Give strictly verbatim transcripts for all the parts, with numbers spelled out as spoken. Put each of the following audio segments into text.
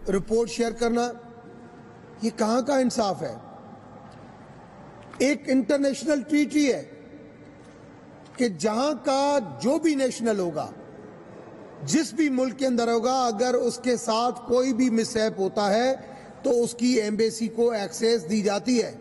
Report share करना, ये कहाँ का इंसाफ है? एक इंटरनेशनल ट्रीटी है कि जहां का जो भी नेशनल होगा, जिस भी मुल्क के अंदर होगा, अगर उसके साथ कोई भी मिसहैप होता है तो उसकी एम्बेसी को एक्सेस दी जाती है।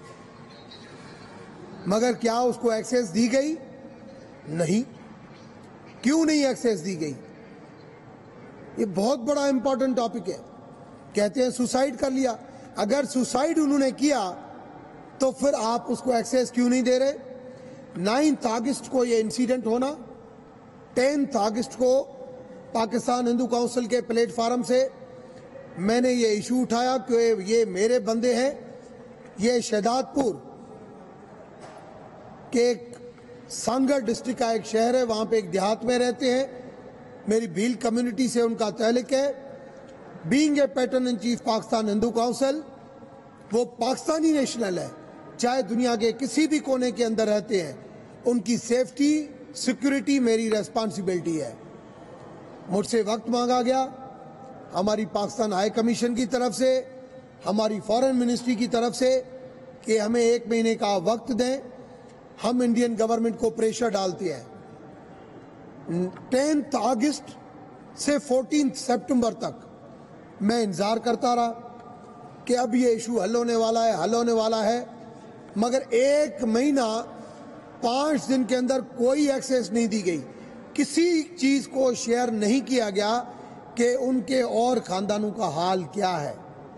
मगर क्या उसको एक्सेस दी गई? नहीं। क्यों नहीं एक्सेस दी गई? ये बहुत बड़ा इंपॉर्टेंट टॉपिक है। कहते हैं सुसाइड कर लिया। अगर सुसाइड उन्होंने किया तो फिर आप उसको एक्सेस क्यों नहीं दे रहे? नाइन्थ अगस्त को ये इंसिडेंट होना, टेंथ अगस्त को पाकिस्तान हिंदू काउंसिल के प्लेटफार्म से मैंने ये इशू उठाया कि ये मेरे बंदे हैं, ये शहदादपुर के एक सांगड़ डिस्ट्रिक्ट का एक शहर है, वहां पे एक देहात में रहते हैं, मेरी भील कम्युनिटी से उनका ताल्लुक है। Being a patron in chief Pakistan Hindu council, वो पाकिस्तानी नेशनल है, चाहे दुनिया के किसी भी कोने के अंदर रहते हैं, उनकी सेफ्टी सिक्योरिटी मेरी रेस्पॉन्सिबिलिटी है। मुझसे वक्त मांगा गया हमारी पाकिस्तान हाई कमीशन की तरफ से, हमारी फॉरेन मिनिस्ट्री की तरफ से कि हमें एक महीने का वक्त दें। हम इंडियन गवर्नमेंट को प्रेशर डालते हैं। टेंथ अगस्त से फोर्टीन सितंबर तक मैं इंतजार करता रहा कि अब ये इशू हल होने वाला है, हल होने वाला है, मगर एक महीना पांच दिन के अंदर कोई एक्सेस नहीं दी गई। किसी चीज को शेयर नहीं किया गया कि उनके और खानदानों का हाल क्या है।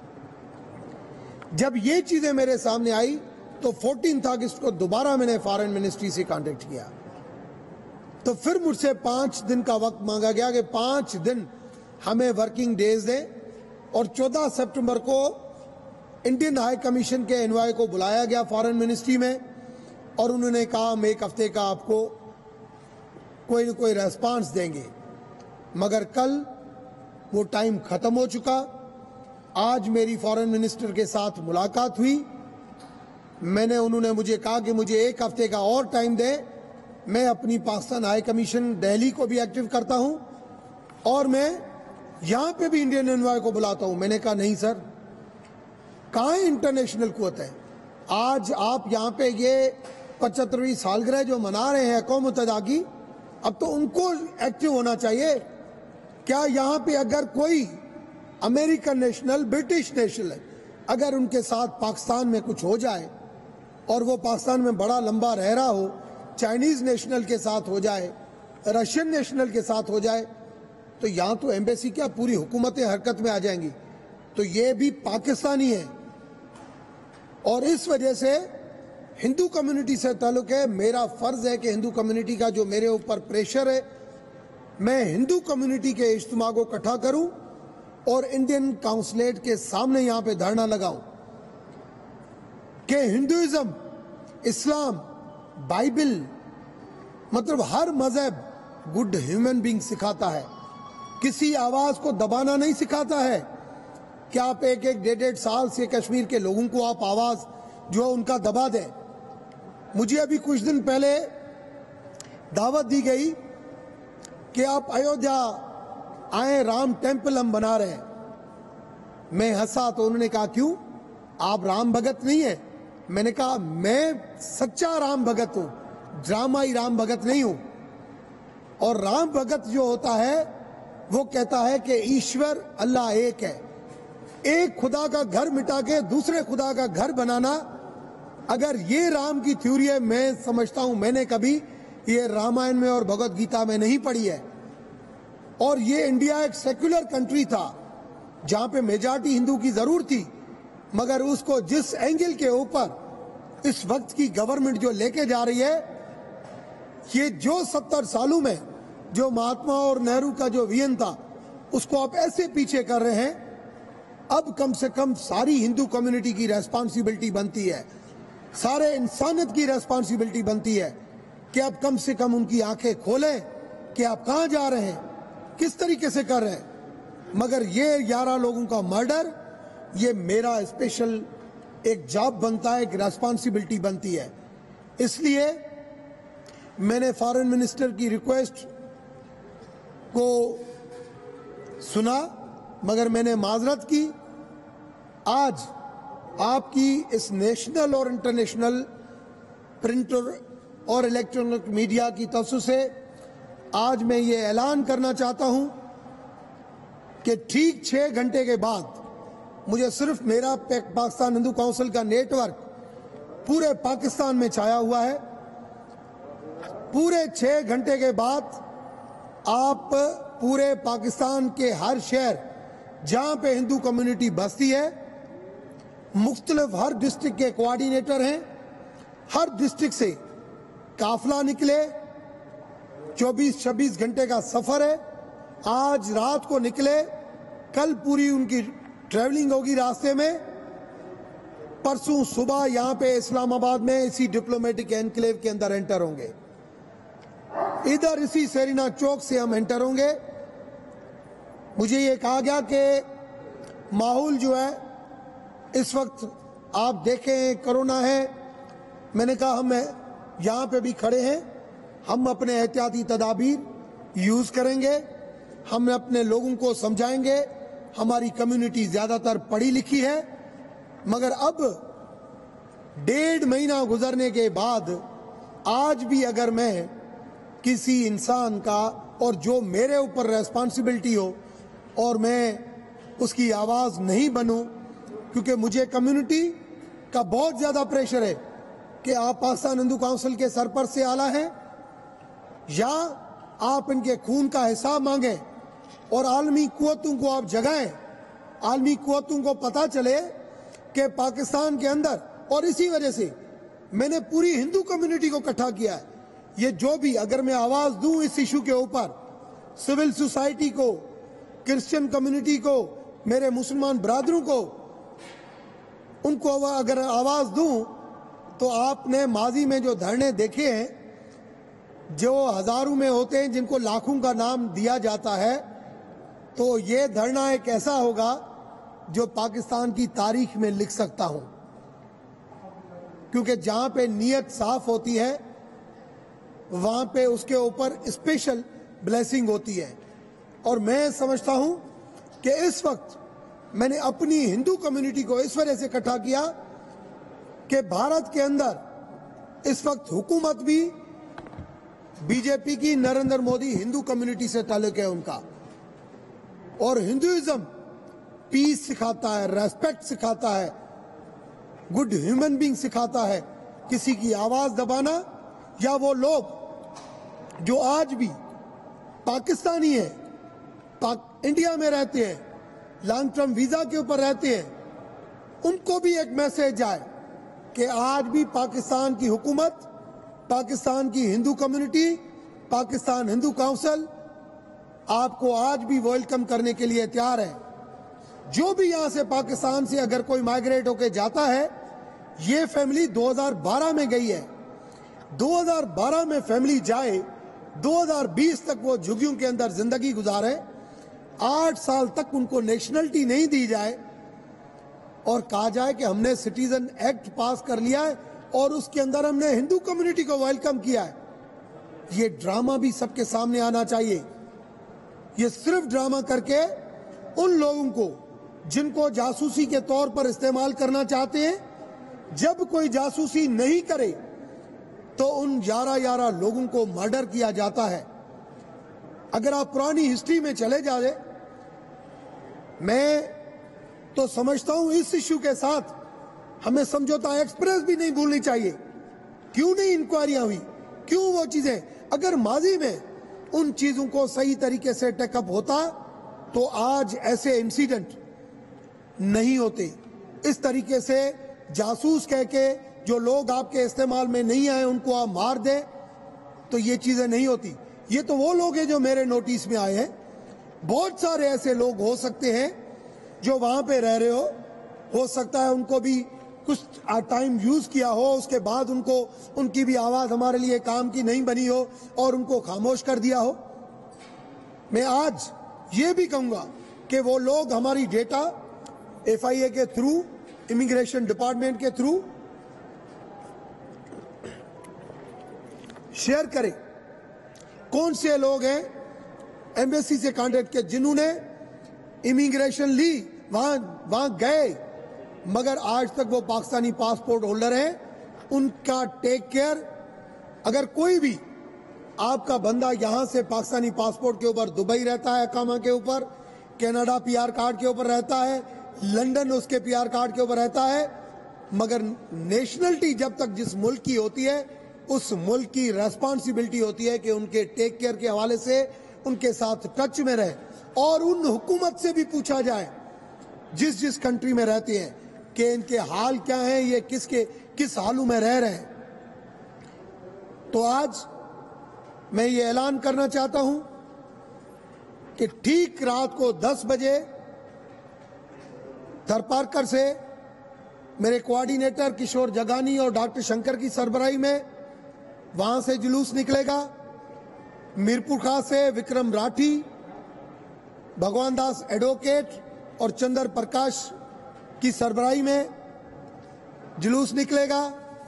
जब ये चीजें मेरे सामने आई तो चौदह अगस्त को दोबारा मैंने फॉरेन मिनिस्ट्री से कांटेक्ट किया, तो फिर मुझसे पांच दिन का वक्त मांगा गया कि पांच दिन हमें वर्किंग डेज दें, और चौदह सितंबर को इंडियन हाई कमीशन के एनवाई को बुलाया गया फॉरेन मिनिस्ट्री में, और उन्होंने कहा हम एक हफ्ते का आपको कोई न कोई रेस्पॉन्स देंगे। मगर कल वो टाइम खत्म हो चुका। आज मेरी फॉरेन मिनिस्टर के साथ मुलाकात हुई। मैंने उन्होंने मुझे कहा कि मुझे एक हफ्ते का और टाइम दे, मैं अपनी पाकिस्तान हाई कमीशन दिल्ली को भी एक्टिव करता हूं और मैं यहां पे भी इंडियन एनवाई को बुलाता हूं। मैंने कहा नहीं सर, कहां इंटरनेशनल कुव्वत है? आज आप यहां पे ये पचहत्तरवीं सालगिरह जो मना रहे हैं कौम मुत्तहिदा की, अब तो उनको एक्टिव होना चाहिए। क्या यहाँ पे अगर कोई अमेरिकन नेशनल, ब्रिटिश नेशनल है, अगर उनके साथ पाकिस्तान में कुछ हो जाए और वो पाकिस्तान में बड़ा लंबा रह रहा हो, चाइनीज नेशनल के साथ हो जाए, रशियन नेशनल के साथ हो जाए, तो यहाँ तो एम्बेसी क्या पूरी हुकूमतें हरकत में आ जाएंगी। तो ये भी पाकिस्तानी है और इस वजह से हिंदू कम्युनिटी से ताल्लुक है। मेरा फर्ज है कि हिंदू कम्युनिटी का जो मेरे ऊपर प्रेशर है, मैं हिंदू कम्युनिटी के इज्तिमा को इकट्ठा करूं और इंडियन काउंसलेट के सामने यहां पे धरना लगाऊं कि हिंदुइज्म, इस्लाम, बाइबल, मतलब हर मजहब गुड ह्यूमन बीइंग सिखाता है, किसी आवाज को दबाना नहीं सिखाता है कि आप एक एक डेढ़ डेढ़ साल से कश्मीर के लोगों को आप आवाज जो उनका दबा दें। मुझे अभी कुछ दिन पहले दावत दी गई कि आप अयोध्या आए, राम टेम्पल हम बना रहे हैं। मैं हंसा तो उन्होंने कहा क्यों, आप राम भगत नहीं है? मैंने कहा मैं सच्चा राम भगत हूं, ड्रामाई राम भगत नहीं हूं। और राम भगत जो होता है वो कहता है कि ईश्वर अल्लाह एक है। एक खुदा का घर मिटा के दूसरे खुदा का घर बनाना, अगर ये राम की थ्योरी है, मैं समझता हूं मैंने कभी ये रामायण में और भगवत गीता में नहीं पढ़ी है। और ये इंडिया एक सेक्युलर कंट्री था जहां पे मेजॉरिटी हिंदू की जरूर थी, मगर उसको जिस एंगल के ऊपर इस वक्त की गवर्नमेंट जो लेके जा रही है, ये जो सत्तर सालों में जो महात्मा और नेहरू का जो विजन था उसको आप ऐसे पीछे कर रहे हैं। अब कम से कम सारी हिंदू कम्युनिटी की रेस्पॉन्सिबिलिटी बनती है, सारे इंसानियत की रेस्पॉन्सिबिलिटी बनती है कि आप कम से कम उनकी आंखें खोलें कि आप कहां जा रहे हैं, किस तरीके से कर रहे हैं। मगर ये ग्यारह लोगों का मर्डर, ये मेरा स्पेशल एक जॉब बनता है, एक रेस्पॉन्सिबिलिटी बनती है। इसलिए मैंने फॉरेन मिनिस्टर की रिक्वेस्ट को सुना मगर मैंने माजरत की। आज आपकी इस नेशनल और इंटरनेशनल प्रिंट और इलेक्ट्रॉनिक मीडिया की तरफ से आज मैं ये ऐलान करना चाहता हूं कि ठीक छह घंटे के बाद मुझे सिर्फ मेरा पाकिस्तान हिंदू काउंसिल का नेटवर्क पूरे पाकिस्तान में छाया हुआ है। पूरे छह घंटे के बाद आप पूरे पाकिस्तान के हर शहर जहां पे हिंदू कम्युनिटी बसती है, मुख्तलिफ हर डिस्ट्रिक्ट के कोऑर्डिनेटर हैं, हर डिस्ट्रिक्ट से काफिला निकले। चौबीस छब्बीस घंटे का सफर है। आज रात को निकले, कल पूरी उनकी ट्रैवलिंग होगी रास्ते में, परसों सुबह यहां पे इस्लामाबाद में इसी डिप्लोमेटिक एनक्लेव के अंदर एंटर होंगे। इधर इसी सेरिना चौक से हम एंटर होंगे। मुझे ये कहा गया कि माहौल जो है इस वक्त आप देखें कोरोना है। मैंने कहा हम यहाँ पे भी खड़े हैं, हम अपने एहतियाती तदाबीर यूज़ करेंगे, हम अपने लोगों को समझाएंगे। हमारी कम्युनिटी ज़्यादातर पढ़ी लिखी है, मगर अब डेढ़ महीना गुजरने के बाद आज भी अगर मैं किसी इंसान का और जो मेरे ऊपर रेस्पॉन्सिबिलिटी हो और मैं उसकी आवाज़ नहीं बनूं, क्योंकि मुझे कम्युनिटी का बहुत ज़्यादा प्रेशर है कि आप पाकिस्तान हिंदू काउंसिल के सरपरस्त से आला हैं या आप इनके खून का हिसाब मांगें और आलमी कुव्वतों को आप जगाएं। आलमी कुव्वतों को पता चले कि पाकिस्तान के अंदर, और इसी वजह से मैंने पूरी हिंदू कम्युनिटी को इकट्ठा किया है। ये जो भी अगर मैं आवाज़ दूं इस इशू के ऊपर, सिविल सोसाइटी को, क्रिश्चियन कम्युनिटी को, मेरे मुसलमान ब्रादरों को, उनको अगर आवाज़ दूं तो आपने माजी में जो धरने देखे हैं, जो हजारों में होते हैं, जिनको लाखों का नाम दिया जाता है, तो ये धरना एक ऐसा होगा जो पाकिस्तान की तारीख में लिख सकता हूं, क्योंकि जहां पे नीयत साफ होती है वहां पे उसके ऊपर स्पेशल ब्लेसिंग होती है। और मैं समझता हूं कि इस वक्त मैंने अपनी हिंदू कम्युनिटी को इस वजह से इकट्ठा किया कि भारत के अंदर इस वक्त हुकूमत भी बीजेपी की, नरेंद्र मोदी हिंदू कम्युनिटी से ताल्लुक है उनका, और हिंदुइज्म पीस सिखाता है, रेस्पेक्ट सिखाता है, गुड ह्यूमन बीइंग सिखाता है। किसी की आवाज दबाना, या वो लोग जो आज भी पाकिस्तानी है, पाक, इंडिया में रहते हैं, लॉन्ग टर्म वीजा के ऊपर रहते हैं, उनको भी एक मैसेज जाए कि आज भी पाकिस्तान की हुकूमत, पाकिस्तान की हिंदू कम्युनिटी, पाकिस्तान हिंदू काउंसिल आपको आज भी वेलकम करने के लिए तैयार है। जो भी यहां से पाकिस्तान से अगर कोई माइग्रेट होकर जाता है, ये फैमिली दो हज़ार बारह में गई है, दो हज़ार बारह में फैमिली जाए, दो हज़ार बीस तक वो झुग्गियों के अंदर जिंदगी गुजारे, आठ साल तक उनको नेशनलिटी नहीं दी जाए और कहा जाए कि हमने सिटीजन एक्ट पास कर लिया है और उसके अंदर हमने हिंदू कम्युनिटी को वेलकम किया है। ये ड्रामा भी सबके सामने आना चाहिए। ये सिर्फ ड्रामा करके उन लोगों को जिनको जासूसी के तौर पर इस्तेमाल करना चाहते हैं, जब कोई जासूसी नहीं करे तो उन ग्यारह ग्यारह लोगों को मर्डर किया जाता है। अगर आप पुरानी हिस्ट्री में चले जाए, मैं तो समझता हूं इस इश्यू के साथ हमें समझौता एक्सप्रेस भी नहीं भूलनी चाहिए। क्यों नहीं इंक्वायरियां हुई, क्यों वो चीजें, अगर माजी में उन चीजों को सही तरीके से टेकअप होता तो आज ऐसे इंसिडेंट नहीं होते। इस तरीके से जासूस कह के जो लोग आपके इस्तेमाल में नहीं आए उनको आप मार दे, तो ये चीजें नहीं होती। ये तो वो लोग हैं जो मेरे नोटिस में आए हैं। बहुत सारे ऐसे लोग हो सकते हैं जो वहां पे रह रहे हो हो सकता है उनको भी कुछ टाइम यूज किया हो, उसके बाद उनको उनकी भी आवाज हमारे लिए काम की नहीं बनी हो और उनको खामोश कर दिया हो। मैं आज ये भी कहूंगा कि वो लोग हमारी डेटा एफ आई ए के थ्रू, इमिग्रेशन डिपार्टमेंट के थ्रू शेयर करें। कौन से लोग हैं एम्बेसी से कांटेक्ट किए जिन्होंने इमिग्रेशन ली, वहां वहां गए, मगर आज तक वो पाकिस्तानी पासपोर्ट होल्डर हैं। उनका टेक केयर। अगर कोई भी आपका बंदा यहां से पाकिस्तानी पासपोर्ट के ऊपर दुबई रहता है, अकामा के ऊपर, कनाडा पीआर कार्ड के ऊपर रहता है, लंदन उसके पीआर कार्ड के ऊपर रहता है, मगर नेशनलिटी जब तक जिस मुल्क की होती है, उस मुल्क की रेस्पॉन्सिबिलिटी होती है कि उनके टेक केयर के हवाले से उनके साथ टच में रहे और उन हुकूमत से भी पूछा जाए जिस जिस कंट्री में रहते हैं कि इनके हाल क्या हैं, ये किसके किस हालों में रह रहे हैं। तो आज मैं ये ऐलान करना चाहता हूं कि ठीक रात को दस बजे थरपारकर से मेरे कोऑर्डिनेटर किशोर जगानी और डॉक्टर शंकर की सरबराही में वहां से जुलूस निकलेगा। मीरपुर खास से विक्रम राठी, भगवान दास एडवोकेट और चंद्र प्रकाश की सरबराही में जुलूस निकलेगा।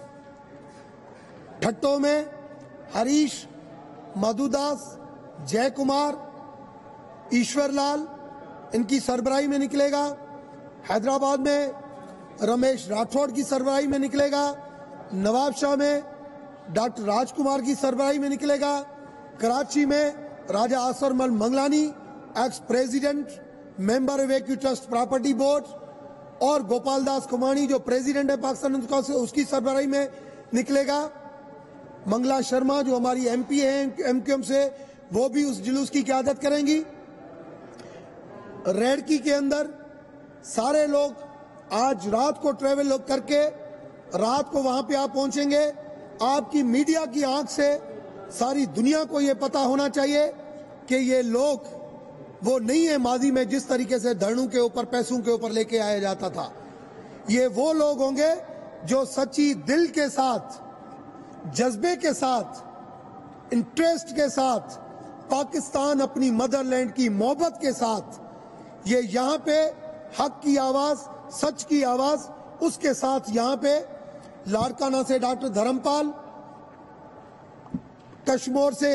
ठट्टो में हरीश, मधुदास, जय कुमार, ईश्वरलाल इनकी सरबराही में निकलेगा। हैदराबाद में रमेश राठौड़ की सरबराही में निकलेगा। नवाबशाह में डॉक्टर राजकुमार की सरबराही में निकलेगा। कराची में Raja Asarmal Manglani, ex president, member evacuee trust property board, और गोपाल दास कुमानी जो प्रेसिडेंट है पाकिस्तान से, उसकी सरबराही में निकलेगा। मंगला शर्मा जो हमारी एमपी है एमक्यूएम से, वो भी उस जुलूस की क़यादत करेंगी। रेडकी के अंदर सारे लोग आज रात को ट्रेवल करके रात को वहां पे आप पहुंचेंगे। आपकी मीडिया की आंख से सारी दुनिया को ये पता होना चाहिए कि ये लोग वो नहीं है माजी में जिस तरीके से धरनों के ऊपर, पैसों के ऊपर लेके आया जाता था। ये वो लोग होंगे जो सच्ची दिल के साथ, जज्बे के साथ, इंटरेस्ट के साथ, पाकिस्तान अपनी मदरलैंड की मोहब्बत के साथ ये यहाँ पे हक की आवाज, सच की आवाज, उसके साथ यहाँ पे लाड़काना से डॉक्टर धर्मपाल, कश्मीर से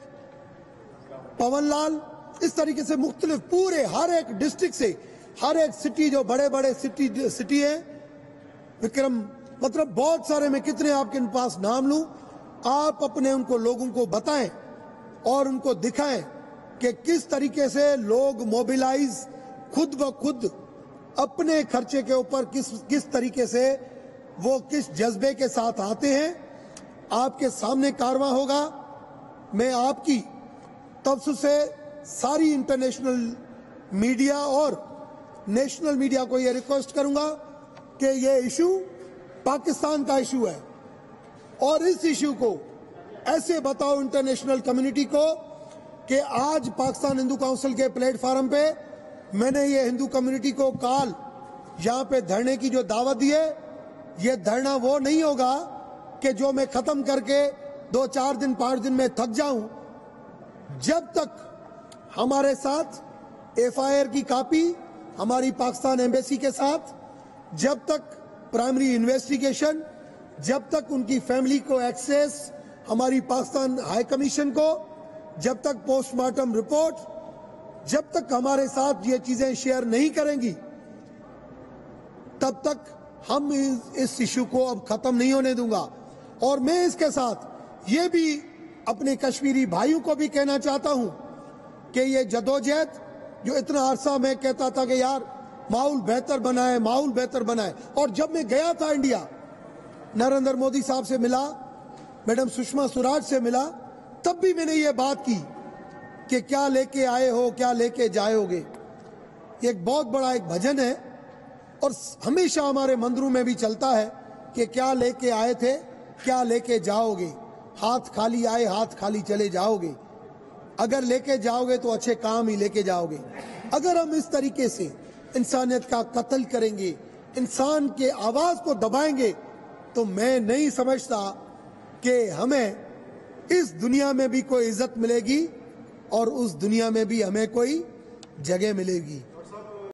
पवनलाल, इस तरीके से मुख्तलिफ पूरे हर एक डिस्ट्रिक्ट से, हर एक सिटी जो बड़े बड़े सिटी सिटी है, विक्रम, मतलब बहुत सारे, मैं कितने आपके पास नाम लूं, आप अपने उनको लोगों को बताएं और उनको दिखाएं कि किस तरीके से लोग मोबिलाइज खुद ब खुद अपने खर्चे के ऊपर किस किस तरीके से वो किस जज्बे के साथ आते हैं। आपके सामने कारवां होगा। मैं आपकी तरफ से सारी इंटरनेशनल मीडिया और नेशनल मीडिया को यह रिक्वेस्ट करूंगा कि यह इशू पाकिस्तान का इशू है और इस इशू को ऐसे बताओ इंटरनेशनल कम्युनिटी को कि आज पाकिस्तान हिंदू काउंसिल के प्लेटफॉर्म पे मैंने ये हिंदू कम्युनिटी को काल यहाँ पे धरने की जो दावत दी है, ये धरना वो नहीं होगा कि जो मैं खत्म करके दो चार दिन पांच दिन में थक जाऊं। जब तक हमारे साथ एफआईआर की कॉपी हमारी पाकिस्तान एम्बेसी के साथ, जब तक प्राइमरी इन्वेस्टिगेशन, जब तक उनकी फैमिली को एक्सेस हमारी पाकिस्तान हाई कमीशन को, जब तक पोस्टमार्टम रिपोर्ट, जब तक हमारे साथ ये चीजें शेयर नहीं करेंगी, तब तक हम इस इशू को अब खत्म नहीं होने दूंगा। और मैं इसके साथ ये भी अपने कश्मीरी भाइयों को भी कहना चाहता हूं कि ये जदोजहद जो इतना अरसा मैं कहता था कि यार माहौल बेहतर बनाए, माहौल बेहतर बनाए, और जब मैं गया था इंडिया, नरेंद्र मोदी साहब से मिला, मैडम सुषमा स्वराज से मिला, तब भी मैंने ये बात की कि क्या लेके आए हो, क्या लेके जाओगे। ये एक बहुत बड़ा एक भजन है और हमेशा हमारे मंदिरों में भी चलता है कि क्या लेके आए थे, क्या लेके जाओगे। हाथ खाली आए, हाथ खाली चले जाओगे। अगर लेके जाओगे तो अच्छे काम ही लेके जाओगे। अगर हम इस तरीके से इंसानियत का कत्ल करेंगे, इंसान के आवाज को दबाएंगे, तो मैं नहीं समझता कि हमें इस दुनिया में भी कोई इज्जत मिलेगी और उस दुनिया में भी हमें कोई जगह मिलेगी।